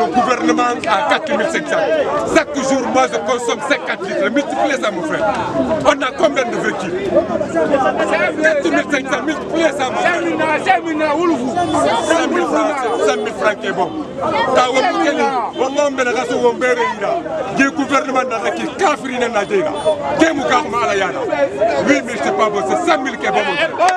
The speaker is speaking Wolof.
mon gouvernement à 4500. Chaque jour, moi, je consomme 50 litres. Multipliez ça, mon frère. On a combien de véhicules? 4500, multipliez ça, mon frère. 100 000 francs qui est bon. Le gouvernement n'a pas qui kafri na Nigeria. 8 000 c'est pas bon, c'est 100 000 qui est bon.